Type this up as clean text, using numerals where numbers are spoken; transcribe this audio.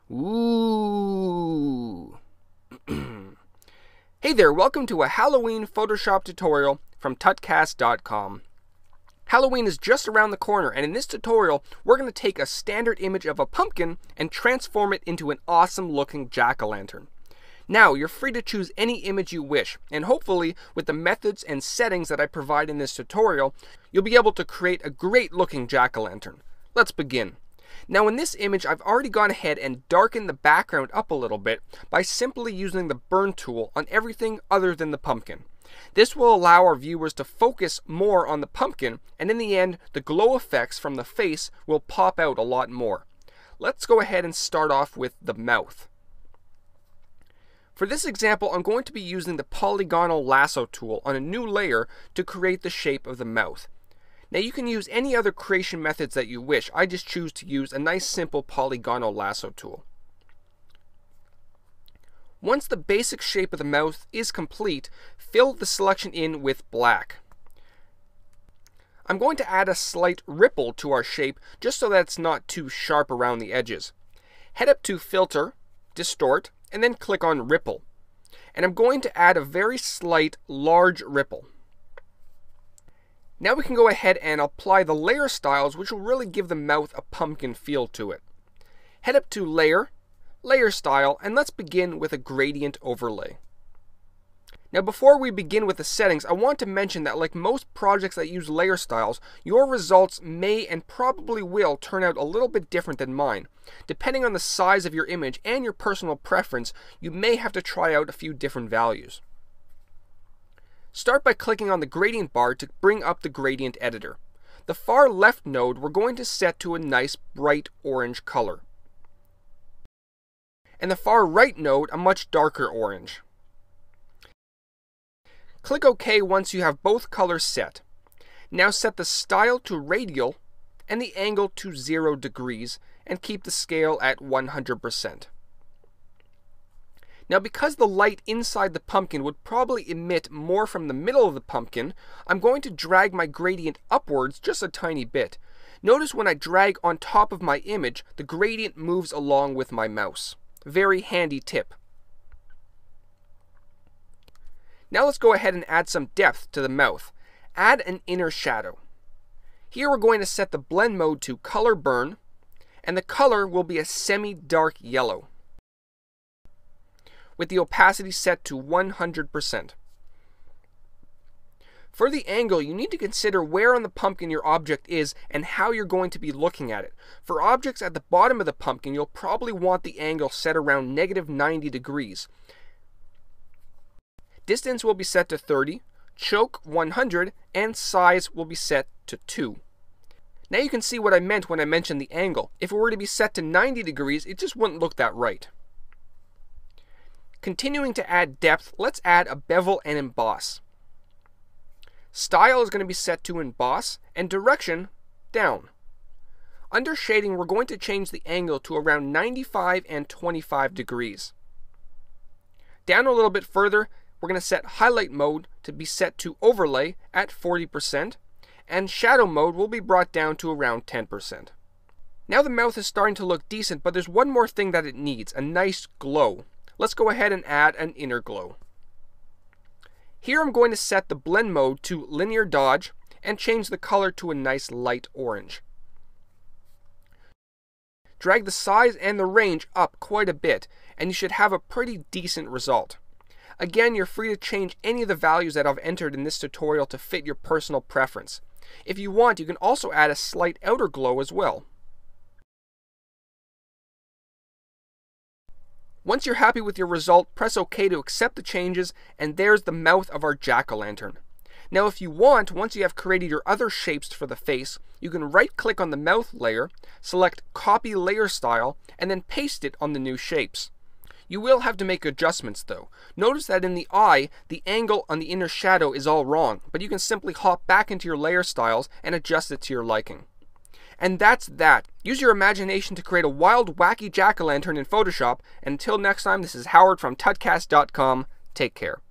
Ooh. Hey there, welcome to a Halloween Photoshop tutorial from tutcast.com. Halloween is just around the corner, and in this tutorial, we're going to take a standard image of a pumpkin and transform it into an awesome looking jack-o'-lantern. Now, you're free to choose any image you wish, and hopefully, with the methods and settings that I provide in this tutorial, you'll be able to create a great looking jack-o'-lantern. Let's begin. Now in this image, I've already gone ahead and darkened the background up a little bit by simply using the burn tool on everything other than the pumpkin. This will allow our viewers to focus more on the pumpkin, and in the end, the glow effects from the face will pop out a lot more. Let's go ahead and start off with the mouth. For this example, I'm going to be using the polygonal lasso tool on a new layer to create the shape of the mouth. Now you can use any other creation methods that you wish. I just choose to use a nice simple polygonal lasso tool. Once the basic shape of the mouth is complete, fill the selection in with black. I'm going to add a slight ripple to our shape just so that it's not too sharp around the edges. Head up to Filter, Distort, and then click on Ripple. And I'm going to add a very slight large ripple. Now we can go ahead and apply the layer styles, which will really give the mouth a pumpkin feel to it. Head up to Layer, Layer Style, and let's begin with a gradient overlay. Now before we begin with the settings, I want to mention that like most projects that use layer styles, your results may and probably will turn out a little bit different than mine. Depending on the size of your image and your personal preference, you may have to try out a few different values. Start by clicking on the gradient bar to bring up the gradient editor. The far left node we're going to set to a nice bright orange color. And the far right node a much darker orange. Click OK once you have both colors set. Now set the style to radial and the angle to 0 degrees and keep the scale at 100%. Now because the light inside the pumpkin would probably emit more from the middle of the pumpkin, I'm going to drag my gradient upwards just a tiny bit. Notice when I drag on top of my image, the gradient moves along with my mouse. Very handy tip. Now let's go ahead and add some depth to the mouth. Add an inner shadow. Here we're going to set the blend mode to Color Burn, and the color will be a semi-dark yellow, with the opacity set to 100%. For the angle, you need to consider where on the pumpkin your object is and how you're going to be looking at it. For objects at the bottom of the pumpkin, you'll probably want the angle set around -90 degrees. Distance will be set to 30, choke 100, and size will be set to 2. Now you can see what I meant when I mentioned the angle. If it were to be set to 90 degrees, it just wouldn't look that right. Continuing to add depth, let's add a bevel and emboss. Style is going to be set to emboss, and direction down. Under shading, we're going to change the angle to around 95 and 25 degrees. Down a little bit further, we're going to set highlight mode to be set to overlay at 40%, and shadow mode will be brought down to around 10%. Now the mouth is starting to look decent, but there's one more thing that it needs, a nice glow. Let's go ahead and add an inner glow. Here I'm going to set the blend mode to linear dodge and change the color to a nice light orange. Drag the size and the range up quite a bit, and you should have a pretty decent result. Again, you're free to change any of the values that I've entered in this tutorial to fit your personal preference. If you want, you can also add a slight outer glow as well. Once you're happy with your result, press OK to accept the changes, and there's the mouth of our jack-o'-lantern. Now if you want, once you have created your other shapes for the face, you can right-click on the mouth layer, select Copy Layer Style, and then paste it on the new shapes. You will have to make adjustments though. Notice that in the eye, the angle on the inner shadow is all wrong, but you can simply hop back into your layer styles and adjust it to your liking. And that's that. Use your imagination to create a wild, wacky jack-o'-lantern in Photoshop. And until next time, this is Howard from tutcast.com. Take care.